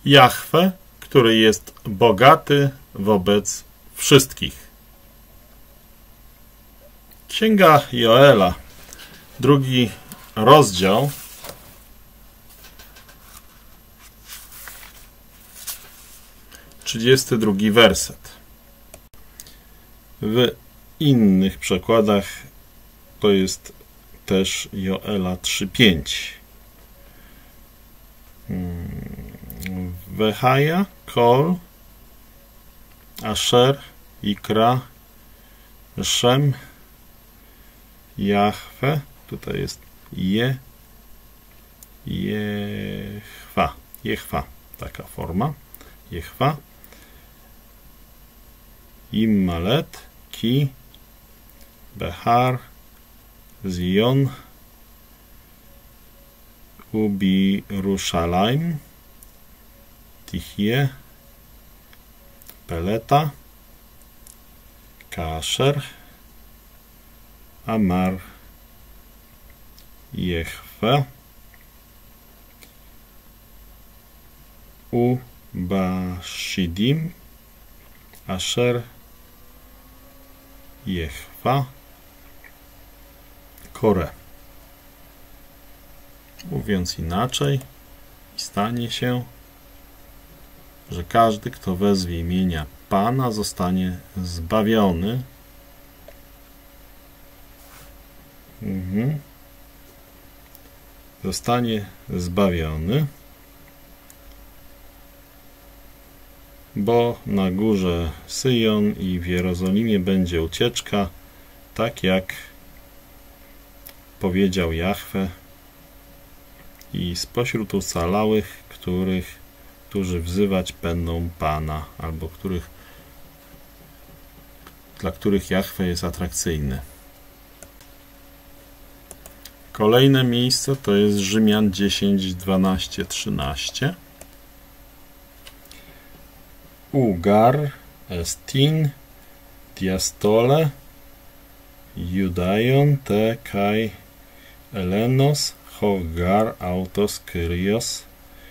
Jahwe, który jest bogaty wobec wszystkich. Księga Joela, 2 rozdział, 32 werset. W innych przekładach to jest też Joela 3:5. Wehaja, Kol, Asher, Ikra, Shem, Jahwe, tutaj jest Jehwa, taka forma, Jehwa, Immalet, Ki, Behar, Zion, Ubi Rushalaim, Tichie, Peleta, Kasher, Amar, Jehwe, Ubashidim, Asher, Jehwa, Kore. Mówiąc inaczej, stanie się, że każdy, kto wezwie imienia Pana, zostanie zbawiony. Zostanie zbawiony, bo na górze Syjon i w Jerozolimie będzie ucieczka, tak jak powiedział Jahwe, i spośród ocalałych, którzy wzywać będą Pana, albo dla których Jahwe jest atrakcyjny. Kolejne miejsce to jest Rzymian 10, 12, 13. Ugar, Estin, Diastole, Judaion, te kai Elenos, Hogar, Autos, Kyrios,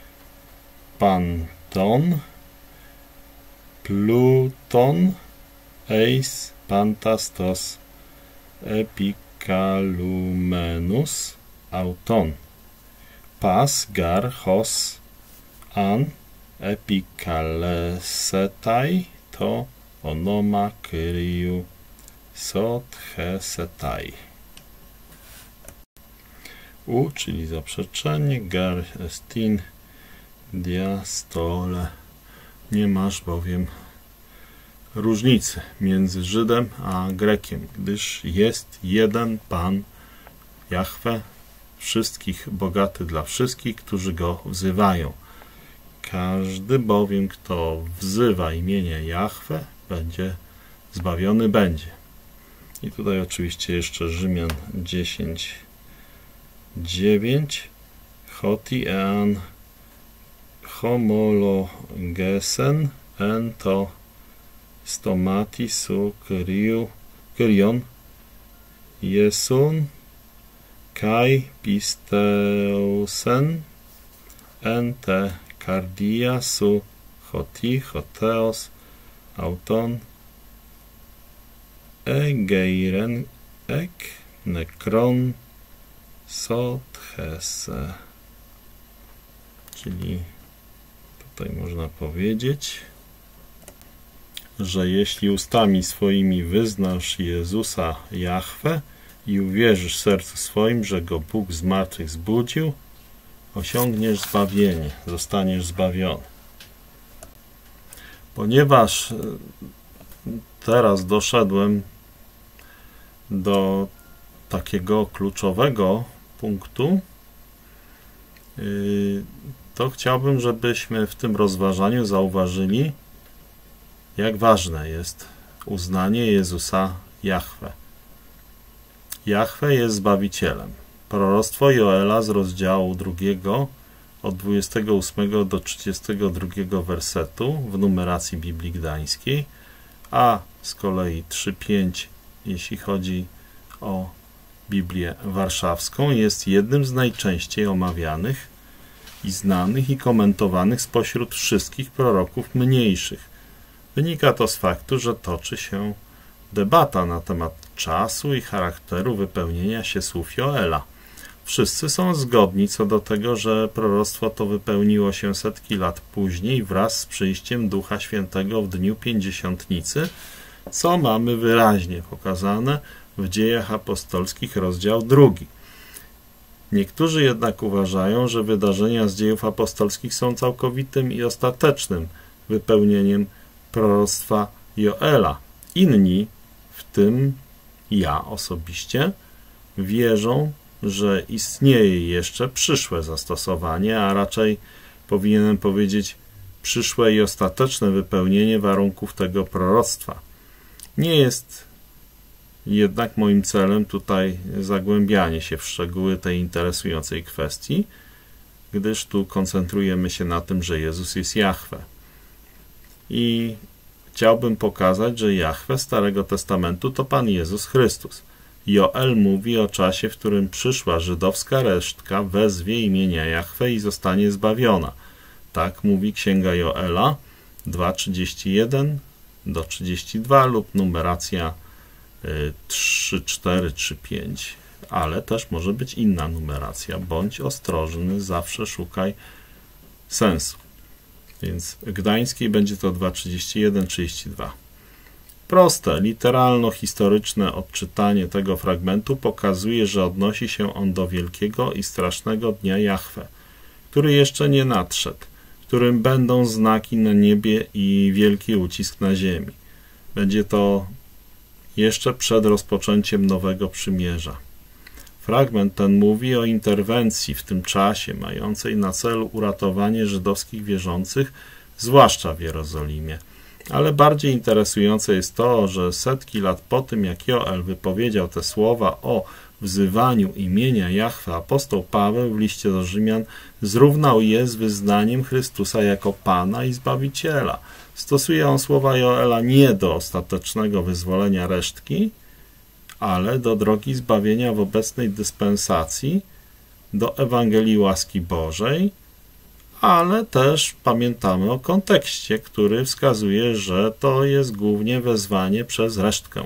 Panton, Pluton, Eis, Pantastos, Epikalumenus, Auton, Pas, Gar, Hos, An, Epikalesetai, to Onoma, Kyriu, Sotchesetai. Czyli zaprzeczenie, Gar, Estin, Diastole. Nie masz bowiem różnicy między Żydem a Grekiem, gdyż jest jeden Pan, Jahwe, wszystkich bogaty dla wszystkich, którzy Go wzywają. Każdy bowiem, kto wzywa imienia Jahwe, będzie zbawiony będzie. I tutaj oczywiście jeszcze Rzymian 10, 9. Choti ean homologesen en to stomati su kyrion Jesun kai pisteusen en te cardia su choti choteos auton egeiren ek nekron Sotchese. Czyli tutaj można powiedzieć, że jeśli ustami swoimi wyznasz Jezusa Jahwe i uwierzysz w sercu swoim, że Go Bóg z martwych zbudził, osiągniesz zbawienie, zostaniesz zbawiony. Ponieważ teraz doszedłem do takiego kluczowego punktu, to chciałbym, żebyśmy w tym rozważaniu zauważyli, jak ważne jest uznanie Jezusa Jahwe. Jahwe jest Zbawicielem. Proroctwo Joela z rozdziału 2 od 28 do 32 wersetu w numeracji Biblii Gdańskiej, a z kolei 3:5, jeśli chodzi o Biblię Warszawską, jest jednym z najczęściej omawianych i znanych i komentowanych spośród wszystkich proroków mniejszych. Wynika to z faktu, że toczy się debata na temat czasu i charakteru wypełnienia się słów Joela. Wszyscy są zgodni co do tego, że proroctwo to wypełniło się setki lat później wraz z przyjściem Ducha Świętego w dniu Pięćdziesiątnicy, co mamy wyraźnie pokazane w Dziejach Apostolskich, rozdział 2. Niektórzy jednak uważają, że wydarzenia z Dziejów Apostolskich są całkowitym i ostatecznym wypełnieniem proroctwa Joela. Inni, w tym ja osobiście, wierzą, że istnieje jeszcze przyszłe zastosowanie, a raczej powinienem powiedzieć przyszłe i ostateczne wypełnienie warunków tego proroctwa. Nie jest jednak moim celem tutaj zagłębianie się w szczegóły tej interesującej kwestii, gdyż tu koncentrujemy się na tym, że Jezus jest Jahwe. I chciałbym pokazać, że Jahwe Starego Testamentu to Pan Jezus Chrystus. Joel mówi o czasie, w którym przyszła żydowska resztka wezwie imienia Jahwe i zostanie zbawiona. Tak mówi Księga Joela 2:31-32 lub numeracja 3:4, 3:5, ale też może być inna numeracja. Bądź ostrożny, zawsze szukaj sensu. Więc w gdańskiej będzie to 2:31-32. Proste, literalno-historyczne odczytanie tego fragmentu pokazuje, że odnosi się on do wielkiego i strasznego dnia Jahwe, który jeszcze nie nadszedł, w którym będą znaki na niebie i wielki ucisk na ziemi. Będzie to jeszcze przed rozpoczęciem nowego przymierza. Fragment ten mówi o interwencji w tym czasie, mającej na celu uratowanie żydowskich wierzących, zwłaszcza w Jerozolimie. Ale bardziej interesujące jest to, że setki lat po tym, jak Joel wypowiedział te słowa o wzywaniu imienia Jahwe, apostoł Paweł w liście do Rzymian zrównał je z wyznaniem Chrystusa jako Pana i Zbawiciela. Stosuje on słowa Joela nie do ostatecznego wyzwolenia resztki, ale do drogi zbawienia w obecnej dyspensacji, do Ewangelii łaski Bożej, ale też pamiętamy o kontekście, który wskazuje, że to jest głównie wezwanie przez resztkę.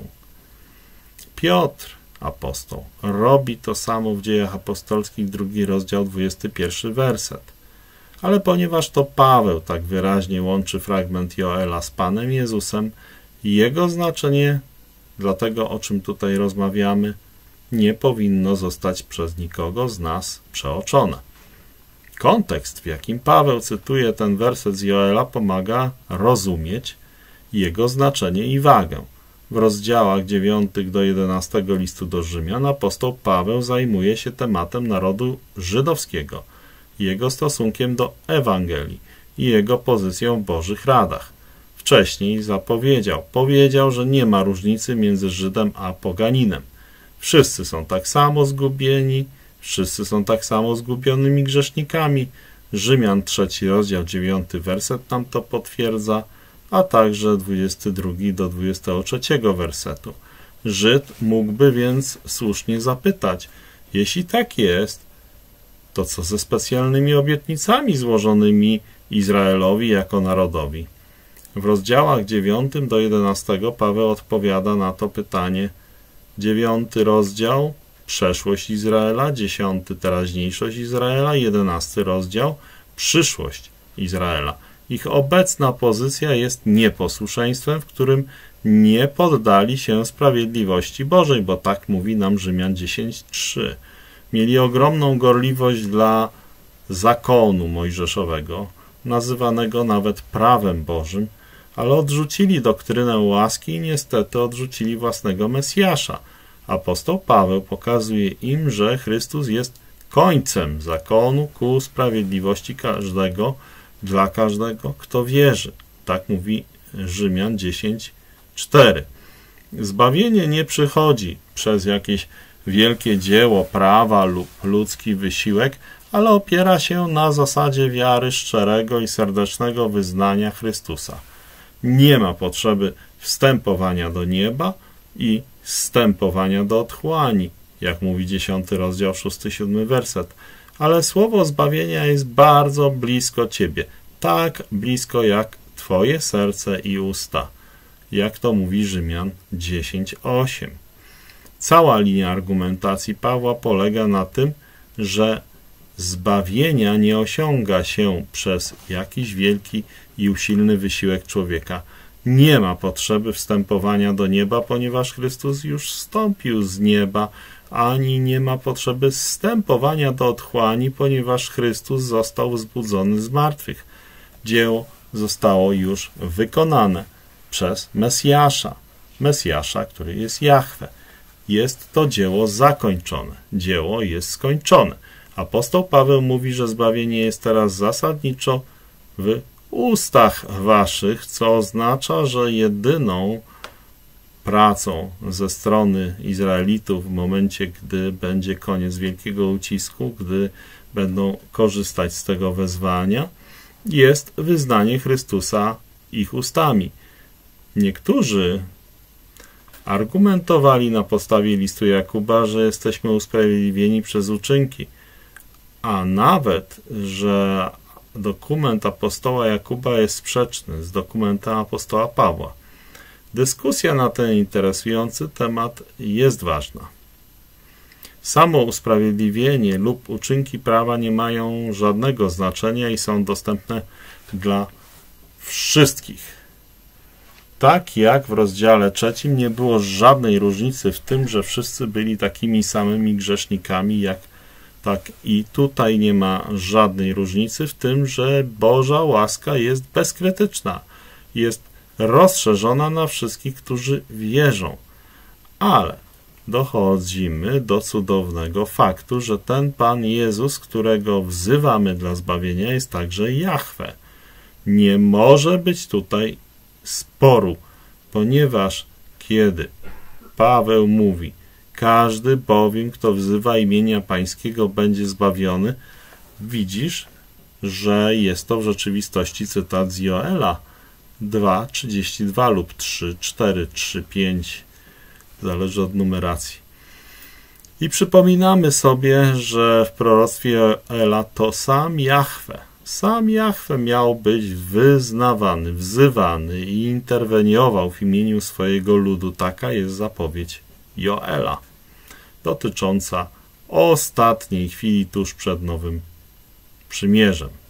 Piotr, apostoł, robi to samo w Dziejach Apostolskich, 2 rozdział, 21 werset. Ale ponieważ to Paweł tak wyraźnie łączy fragment Joela z Panem Jezusem, jego znaczenie dla tego, o czym tutaj rozmawiamy, nie powinno zostać przez nikogo z nas przeoczone. Kontekst, w jakim Paweł cytuje ten werset z Joela, pomaga rozumieć jego znaczenie i wagę. W rozdziałach 9 do 11 listu do Rzymian apostoł Paweł zajmuje się tematem narodu żydowskiego, jego stosunkiem do Ewangelii i jego pozycją w Bożych radach. Wcześniej powiedział, że nie ma różnicy między Żydem a poganinem. Wszyscy są tak samo zgubieni, wszyscy są tak samo zgubionymi grzesznikami. Rzymian 3 rozdział 9 werset nam to potwierdza, a także 22 do 23 wersetu. Żyd mógłby więc słusznie zapytać, jeśli tak jest, to co ze specjalnymi obietnicami złożonymi Izraelowi jako narodowi? W rozdziałach 9 do 11 Paweł odpowiada na to pytanie. 9 rozdział przeszłość Izraela, 10 teraźniejszość Izraela, 11 rozdział przyszłość Izraela. Ich obecna pozycja jest nieposłuszeństwem, w którym nie poddali się sprawiedliwości Bożej, bo tak mówi nam Rzymian 10:3. Mieli ogromną gorliwość dla zakonu mojżeszowego, nazywanego nawet prawem Bożym, ale odrzucili doktrynę łaski i niestety odrzucili własnego Mesjasza. Apostoł Paweł pokazuje im, że Chrystus jest końcem zakonu ku sprawiedliwości każdego, dla każdego, kto wierzy. Tak mówi Rzymian 10:4. Zbawienie nie przychodzi przez jakieś wielkie dzieło prawa lub ludzki wysiłek, ale opiera się na zasadzie wiary szczerego i serdecznego wyznania Chrystusa. Nie ma potrzeby wstępowania do nieba i wstępowania do otchłani, jak mówi 10 rozdział 6-7 werset. ale słowo zbawienia jest bardzo blisko ciebie, tak blisko jak twoje serce i usta, jak to mówi Rzymian 10:8. Cała linia argumentacji Pawła polega na tym, że zbawienia nie osiąga się przez jakiś wielki i usilny wysiłek człowieka. Nie ma potrzeby wstępowania do nieba, ponieważ Chrystus już wstąpił z nieba, ani nie ma potrzeby wstępowania do otchłani, ponieważ Chrystus został wzbudzony z martwych. Dzieło zostało już wykonane przez Mesjasza, który jest Jahwe. Jest to dzieło zakończone. Dzieło jest skończone. Apostoł Paweł mówi, że zbawienie jest teraz zasadniczo w ustach waszych, co oznacza, że jedyną pracą ze strony Izraelitów w momencie, gdy będzie koniec wielkiego ucisku, gdy będą korzystać z tego wezwania, jest wyznanie Chrystusa ich ustami. Niektórzy argumentowali na podstawie listu Jakuba, że jesteśmy usprawiedliwieni przez uczynki, a nawet, że dokument apostoła Jakuba jest sprzeczny z dokumentem apostoła Pawła. Dyskusja na ten interesujący temat jest ważna. Samo usprawiedliwienie lub uczynki prawa nie mają żadnego znaczenia i są dostępne dla wszystkich. Tak jak w rozdziale 3 nie było żadnej różnicy w tym, że wszyscy byli takimi samymi grzesznikami, tak i tutaj nie ma żadnej różnicy w tym, że Boża łaska jest bezkrytyczna, jest rozszerzona na wszystkich, którzy wierzą. Ale dochodzimy do cudownego faktu, że ten Pan Jezus, którego wzywamy dla zbawienia, jest także Jahwe. Nie może być tutaj sporu, ponieważ kiedy Paweł mówi: każdy bowiem, kto wzywa imienia Pańskiego, będzie zbawiony, widzisz, że jest to w rzeczywistości cytat z Joela 2:32 lub 3:4, 3:5, zależy od numeracji. I przypominamy sobie, że w proroctwie Joela to sam Jahwe miał być wyznawany, wzywany i interweniował w imieniu swojego ludu. Taka jest zapowiedź Joela dotycząca ostatniej chwili tuż przed Nowym Przymierzem.